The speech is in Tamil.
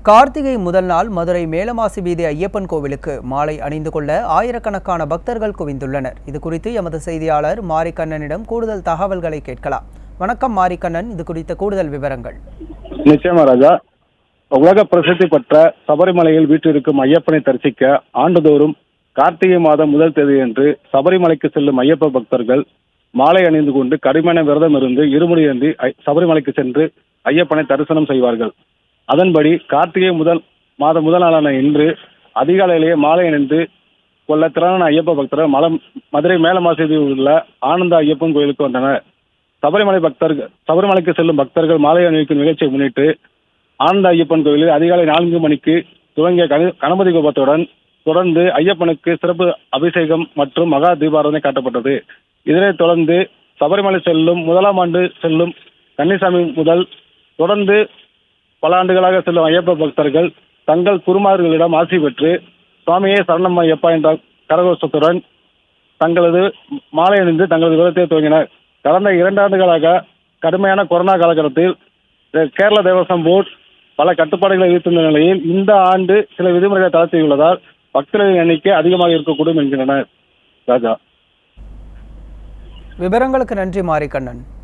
கார்த்திகை முதல் நாள் மதுரை மேலமாசி வீதி ஐயப்பன் கோவிலுக்கு மாலை அணிந்து கொள்ள ஆயிரக்கணக்கான பக்தர்கள் குவிந்துள்ளனர். இது குறித்து எமது செய்தியாளர் மாரிக்கண்ணனிடம் கூடுதல் தகவல்களை கேட்கலாம். வணக்கம் மாரிக்கண்ணன், இது குறித்த கூடுதல் விவரங்கள். நிச்சயமா ராஜா. உலக பிரசித்தி பெற்ற சபரிமலையில் வீற்றிருக்கும் ஐயப்பனை தரிசிக்க ஆண்டுதோறும் கார்த்திகை மாதம் முதல் தேதியன்று சபரிமலைக்கு செல்லும் ஐயப்ப பக்தர்கள் மாலை அணிந்து கொண்டு கடுமையான விரதம் இருந்து இருமுடியேந்தி சபரிமலைக்கு சென்று ஐயப்பனை தரிசனம் செய்வார்கள். அதன்படி கார்த்திகை முதல் நாளான இன்று அதிகாலையிலேயே மாலை அணிந்து கொள்ள திரளான ஐயப்ப பக்தர்கள் மதுரை மேலமாசியில் உள்ள ஆனந்த ஐயப்பன் கோயிலுக்கு வந்தனர். சபரிமலைக்கு செல்லும் பக்தர்கள் மாலை அணிவிக்கும் நிகழ்ச்சியை முன்னிட்டு ஆனந்த ஐயப்பன் கோயிலில் அதிகாலை 4 மணிக்கு துவங்கிய கணபதி கோபத்துடன் தொடர்ந்து ஐயப்பனுக்கு சிறப்பு அபிஷேகம் மற்றும் மகா தீபாராதனை காட்டப்பட்டது. இதனைத் தொடர்ந்து சபரிமலை செல்லும் முதலாம் ஆண்டு செல்லும் கன்னிசாமி முதல் தொடர்ந்து பல ஆண்டுகளாக செல்லும் ஐயப்ப பக்தர்கள் தங்கள் குருமார்களிடம் ஆசி பெற்று சுவாமியே சரணம் ஐயப்பா என்ற கரகோஷத்துடன் தங்களது மாலை அணிந்து தங்களது விரதத்தை துவங்கினர். கடந்த 2 ஆண்டுகளாக கடுமையான கொரோனா காலகட்டத்தில் கேரள தேவஸ்வம் போர்டு பல கட்டுப்பாடுகளை விதித்துள்ள நிலையில் இந்த ஆண்டு சில விதிமுறைகளை தளர்த்தியுள்ளதால் பக்தர்களின் எண்ணிக்கை அதிகமாக இருக்கக்கூடும் என்கின்றனர். ராஜா, விவரங்களுக்கு நன்றி மாரிக்கண்ணன்.